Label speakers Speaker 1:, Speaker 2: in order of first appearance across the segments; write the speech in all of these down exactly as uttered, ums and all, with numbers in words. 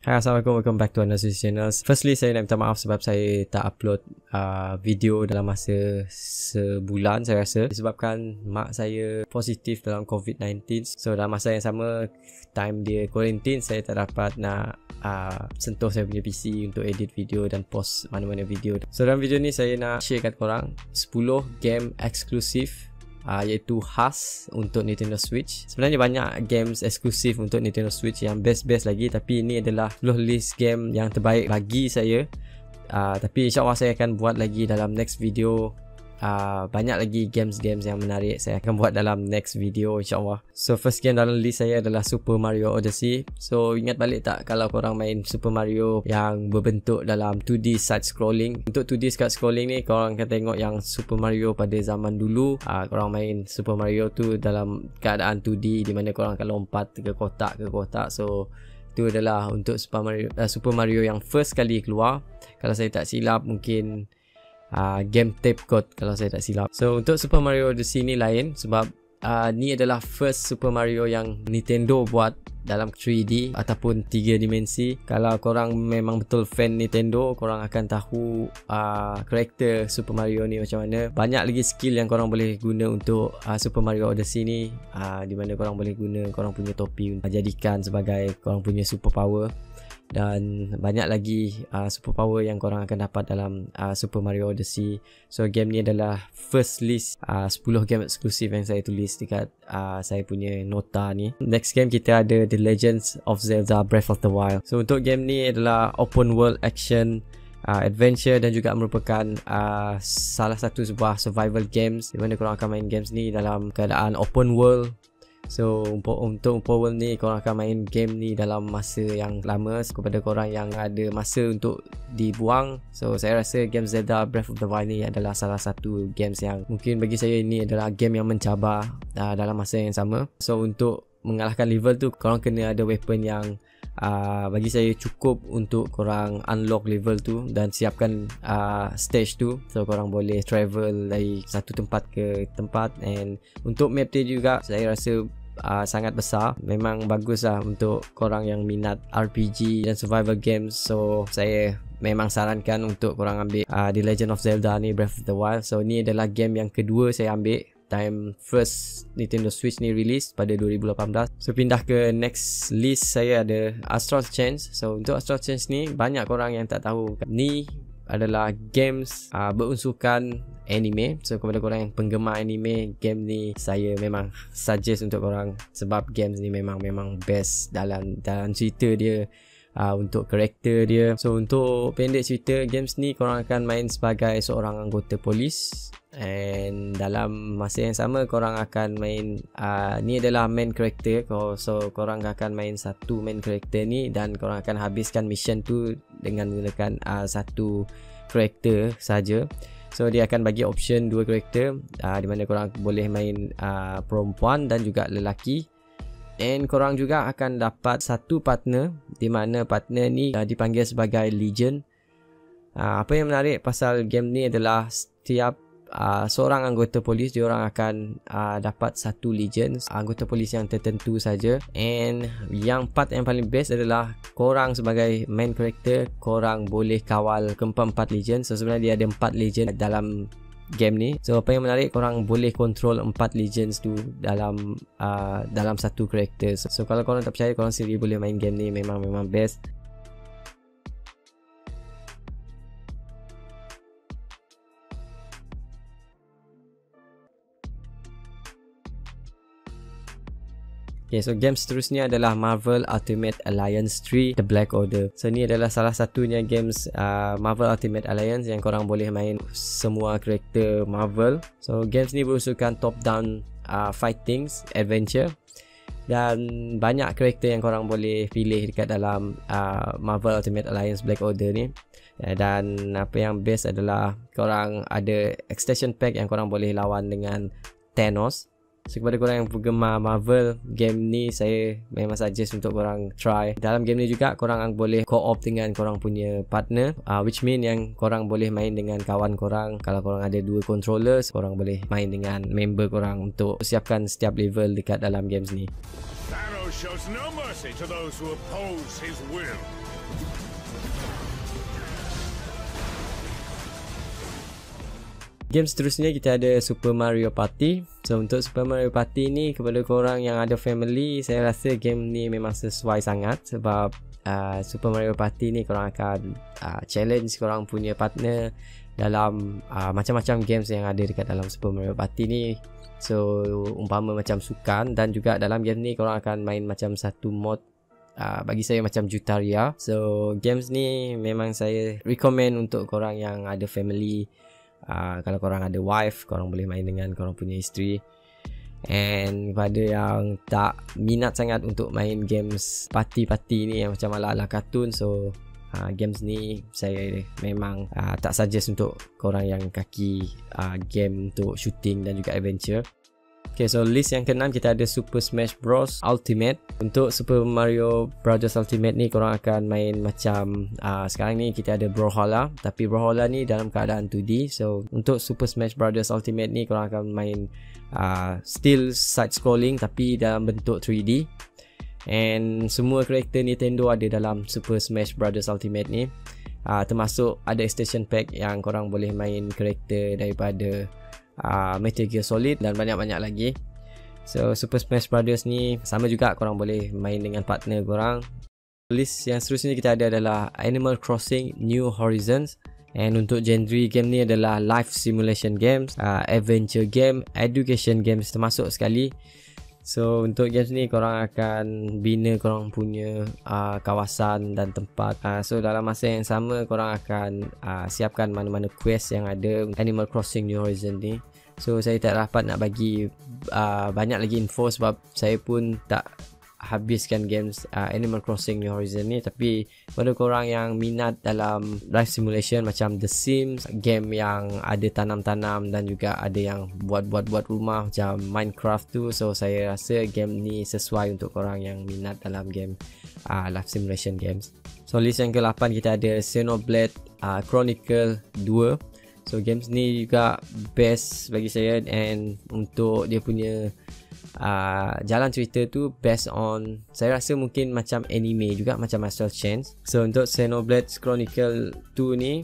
Speaker 1: Hai, Assalamualaikum, welcome back to another channel. Firstly, saya nak minta maaf sebab saya tak upload uh, video dalam masa sebulan saya rasa, disebabkan mak saya positif dalam COVID nineteen. So dalam masa yang sama, time dia quarantine, saya tak dapat nak uh, sentuh saya punya P C untuk edit video dan post mana-mana video. So dalam video ni saya nak share kat korang sepuluh game eksklusif Uh, iaitu khas untuk Nintendo Switch. Sebenarnya banyak games eksklusif untuk Nintendo Switch yang best-best lagi, tapi ini adalah sepuluh list game yang terbaik bagi saya. uh, Tapi insyaAllah saya akan buat lagi dalam next video. uh, Banyak lagi games-games yang menarik saya akan buat dalam next video insyaAllah. So first game dalam list saya adalah Super Mario Odyssey. So ingat balik tak kalau korang main Super Mario yang berbentuk dalam two D side scrolling? Untuk two D side scrolling ni, korang akan tengok yang Super Mario pada zaman dulu, uh, korang main Super Mario tu dalam keadaan two D, di mana korang akan lompat ke kotak ke kotak. So itu adalah untuk Super Mario, uh, Super Mario yang first kali keluar. Kalau saya tak silap mungkin Uh, game tape code kalau saya tak silap. So untuk Super Mario Odyssey ni lain sebab uh, ni adalah first Super Mario yang Nintendo buat dalam three D ataupun tiga dimensi. Kalau korang memang betul fan Nintendo, korang akan tahu uh, karakter Super Mario ni macam mana. Banyak lagi skill yang korang boleh guna untuk uh, Super Mario Odyssey ni, uh, di mana korang boleh guna korang punya topi untuk jadikan sebagai korang punya super power. Dan banyak lagi uh, super power yang korang akan dapat dalam uh, Super Mario Odyssey. So game ni adalah first list uh, sepuluh game eksklusif yang saya tulis dekat uh, saya punya nota ni. Next game kita ada The Legends of Zelda Breath of the Wild. So untuk game ni adalah open world action uh, adventure dan juga merupakan uh, salah satu sebuah survival games di mana korang akan main games ni dalam keadaan open world. So untuk, untuk open world ni, korang akan main game ni dalam masa yang lama. Kepada korang yang ada masa untuk dibuang, so saya rasa game Zelda Breath of the Wild ni adalah salah satu games yang mungkin bagi saya ini adalah game yang mencabar uh, dalam masa yang sama. So untuk mengalahkan level tu, korang kena ada weapon yang uh, bagi saya cukup untuk korang unlock level tu dan siapkan uh, stage tu. So korang boleh travel dari satu tempat ke tempat. And untuk map dia juga saya rasa Uh, sangat besar. Memang bagus lah untuk korang yang minat R P G dan survival games. So saya memang sarankan untuk korang ambil uh, The Legend of Zelda ni, Breath of the Wild. So ni adalah game yang kedua saya ambil time first Nintendo Switch ni release pada dua ribu lapan belas. So pindah ke next list saya ada Astral Chain. So untuk Astral Chain ni banyak korang yang tak tahu, ni adalah games uh, berunsurkan anime. So kepada korang yang penggemar anime, game ni saya memang suggest untuk korang sebab games ni memang memang best dalam dalam cerita dia, uh, untuk karakter dia. So untuk pendek cerita, games ni korang akan main sebagai seorang anggota polis, and dalam masa yang sama korang akan main uh, ni adalah main character. So korang akan main satu main character ni dan korang akan habiskan mission tu dengan menggunakan uh, satu character saja. So dia akan bagi option dua karakter, uh, di mana korang boleh main uh, perempuan dan juga lelaki. Dan korang juga akan dapat satu partner, di mana partner ni uh, dipanggil sebagai Legion. uh, Apa yang menarik pasal game ni adalah setiap Uh, seorang anggota polis, dia orang akan uh, dapat satu legion, anggota polis yang tertentu saja. And yang part yang paling best adalah korang sebagai main character, korang boleh kawal keempat-empat legion. So sebenarnya dia ada empat legion dalam game ni. So apa yang menarik, korang boleh control empat legions tu dalam uh, dalam satu character. So, so kalau korang tak percaya, korang sendiri boleh main game ni. Memang memang best. Okay, so game seterusnya adalah Marvel Ultimate Alliance three The Black Order. So ni adalah salah satunya games uh, Marvel Ultimate Alliance yang korang boleh main semua karakter Marvel. So games ni berunsurkan top down uh, fightings, adventure, dan banyak karakter yang korang boleh pilih dekat dalam uh, Marvel Ultimate Alliance Black Order ni. Dan apa yang best adalah korang ada extension pack yang korang boleh lawan dengan Thanos. So kepada korang yang penggemar Marvel, game ni saya memang suggest untuk korang try. Dalam game ni juga korang boleh co-op dengan korang punya partner, uh, which mean yang korang boleh main dengan kawan korang. Kalau korang ada dua controllers, korang boleh main dengan member korang untuk siapkan setiap level dekat dalam games ni.
Speaker 2: Thanos shows no mercy to those who oppose his will.
Speaker 1: Game seterusnya kita ada Super Mario Party. So untuk Super Mario Party ni, kepada korang yang ada family, saya rasa game ni memang sesuai sangat. Sebab uh, Super Mario Party ni korang akan uh, challenge korang punya partner dalam uh, macam-macam games yang ada dekat dalam Super Mario Party ni. So umpama macam sukan, dan juga dalam game ni korang akan main macam satu mod, uh, bagi saya macam Jutaria. So games ni memang saya recommend untuk korang yang ada family. Uh, kalau korang ada wife, korang boleh main dengan korang punya isteri. And kepada yang tak minat sangat untuk main games party-party ni yang macam ala-ala kartun, so uh, games ni saya memang uh, tak suggest untuk korang yang kaki uh, game untuk shooting dan juga adventure. Okay, so list yang keenam kita ada Super Smash Bros Ultimate. Untuk Super Mario Bros Ultimate ni korang akan main macam uh, sekarang ni kita ada Brawlhalla, tapi Brawlhalla ni dalam keadaan two D. So untuk Super Smash Bros Ultimate ni korang akan main uh, still side scrolling tapi dalam bentuk three D. And semua karakter Nintendo ada dalam Super Smash Bros Ultimate ni. Uh, termasuk ada extension pack yang korang boleh main karakter daripada Uh, Metal Gear Solid dan banyak-banyak lagi. So Super Smash Bros ni sama juga, korang boleh main dengan partner korang. List yang seterusnya kita ada adalah Animal Crossing New Horizons. And untuk genre game ni adalah life simulation games, uh, adventure game, education games termasuk sekali. So untuk games ni korang akan bina korang punya uh, kawasan dan tempat. uh, So dalam masa yang sama korang akan uh, siapkan mana-mana quest yang ada Animal Crossing New Horizons ni. So saya tak dapat nak bagi uh, banyak lagi info sebab saya pun tak habiskan games uh, Animal Crossing New Horizons ni. Tapi pada korang yang minat dalam life simulation macam The Sims, game yang ada tanam-tanam dan juga ada yang buat-buat-buat rumah macam Minecraft tu, so saya rasa game ni sesuai untuk korang yang minat dalam game uh, life simulation games. So list yang ke lapan kita ada Xenoblade uh, Chronicle two. So games ni juga best bagi saya, and untuk dia punya uh, jalan cerita tu based on, saya rasa mungkin macam anime juga, macam Astral Chain. So untuk Xenoblade Chronicle two ni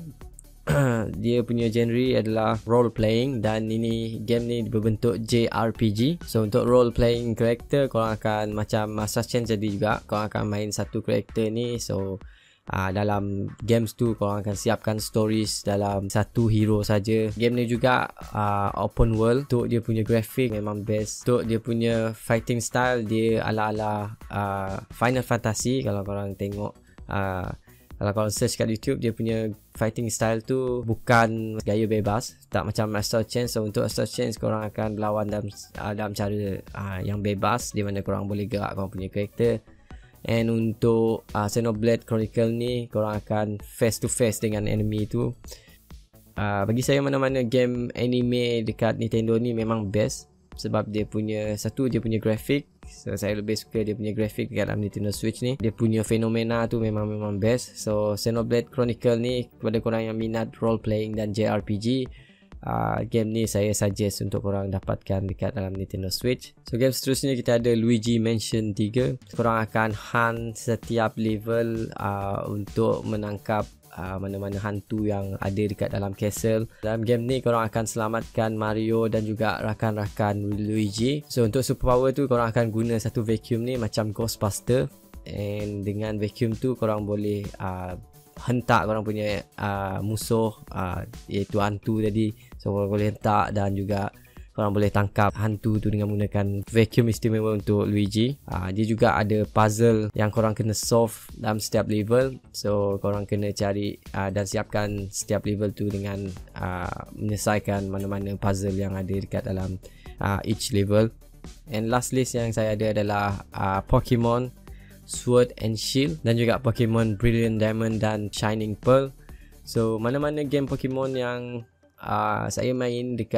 Speaker 1: dia punya genre adalah role playing, dan ini game ni berbentuk J R P G. So untuk role playing character korang akan macam Astral Chain jadi juga, korang akan main satu character ni. So Uh, dalam games tu korang akan siapkan stories dalam satu hero saja. Game ni juga uh, open world. Untuk dia punya grafik memang best. Untuk dia punya fighting style, dia ala-ala uh, Final Fantasy. Kalau korang tengok, uh, kalau korang search kat YouTube, dia punya fighting style tu bukan gaya bebas, tak macam Astral Chain. So untuk Astral Chain korang akan berlawan dalam, uh, dalam cara uh, yang bebas, di mana korang boleh gerak korang punya karakter. And untuk uh, Xenoblade Chronicle ni korang akan face to face dengan enemy tu. uh, Bagi saya mana-mana game anime dekat Nintendo ni memang best, sebab dia punya, satu dia punya grafik. So saya lebih suka dia punya grafik dekat dalam Nintendo Switch ni. Dia punya fenomena tu memang memang best. So Xenoblade Chronicle ni kepada korang yang minat role playing dan J R P G, Uh, game ni saya suggest untuk korang dapatkan dekat dalam Nintendo Switch. So game seterusnya kita ada Luigi Mansion three. Korang akan hunt setiap level uh, untuk menangkap uh, mana-mana hantu yang ada dekat dalam castle. Dalam game ni korang akan selamatkan Mario dan juga rakan-rakan Luigi. So untuk superpower tu korang akan guna satu vacuum ni macam Ghostbuster. And dengan vacuum tu korang boleh uh, hentak korang punya uh, musuh, uh, iaitu hantu tadi. So korang boleh hentak dan juga korang boleh tangkap hantu tu dengan menggunakan vacuum istimewa untuk Luigi. uh, Dia juga ada puzzle yang korang kena solve dalam setiap level. So korang kena cari uh, dan siapkan setiap level tu dengan uh, menyelesaikan mana-mana puzzle yang ada dekat dalam uh, each level. And last list yang saya ada adalah uh, Pokemon Sword and Shield dan juga Pokemon Brilliant Diamond dan Shining Pearl. So mana-mana game Pokemon yang uh, saya main dekat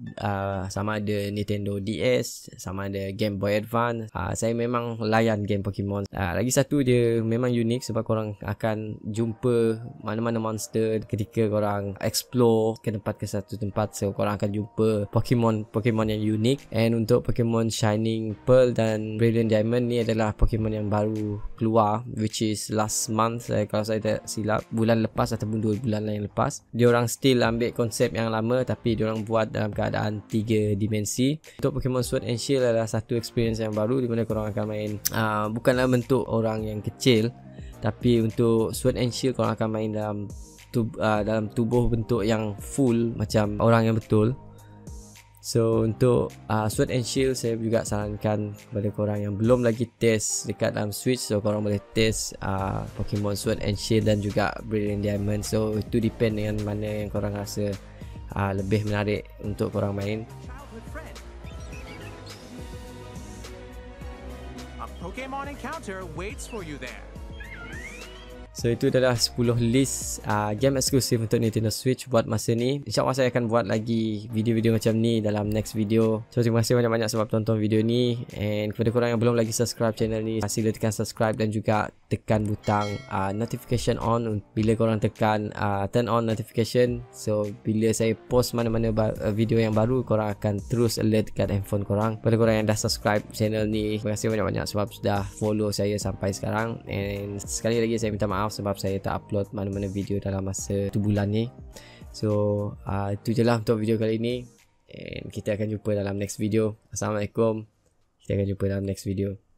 Speaker 1: uh, sama ada Nintendo D S, sama ada Game Boy Advance. Uh, saya memang layan game Pokemon. Uh, lagi satu dia memang unik sebab korang akan jumpa mana-mana monster ketika korang explore ke tempat ke satu tempat. So korang akan jumpa Pokemon Pokemon yang unik. And untuk Pokemon Shining Pearl dan Brilliant Diamond ni adalah Pokemon yang baru keluar, which is last month, eh, kalau saya tak silap bulan lepas ataupun dua bulan yang lepas. Dia orang still ambil konsep yang lama tapi dia orang buat dalam keadaan tiga dimensi. Untuk Pokemon Sword and Shield adalah satu experience yang baru di mana korang akan main uh, bukanlah bentuk orang yang kecil, tapi untuk Sword and Shield korang akan main dalam tub, uh, dalam tubuh bentuk yang full macam orang yang betul. So untuk uh, Sword and Shield saya juga sarankan kepada korang yang belum lagi test dekat dalam Switch, so korang boleh test uh, Pokemon Sword and Shield dan juga Brilliant Diamond. So itu depend dengan mana yang korang rasa uh, lebih menarik untuk korang main.
Speaker 2: A Pokemon encounter waits for you there.
Speaker 1: So itu adalah sepuluh list uh, game eksklusif untuk Nintendo Switch buat masa ni. InsyaAllah saya akan buat lagi video-video macam ni dalam next video. So terima kasih banyak-banyak sebab tonton video ni. And kepada korang yang belum lagi subscribe channel ni, sila tekan subscribe dan juga tekan butang uh, notification on. Bila korang tekan uh, turn on notification, so bila saya post mana-mana video yang baru, korang akan terus alert dekat handphone korang. Kepada korang yang dah subscribe channel ni, terima kasih banyak-banyak sebab sudah follow saya sampai sekarang. And sekali lagi saya minta maaf sebab saya tak upload mana-mana video dalam masa satu bulan ni. So uh, itu je lah untuk video kali ni. And kita akan jumpa dalam next video. Assalamualaikum. Kita akan jumpa dalam next video.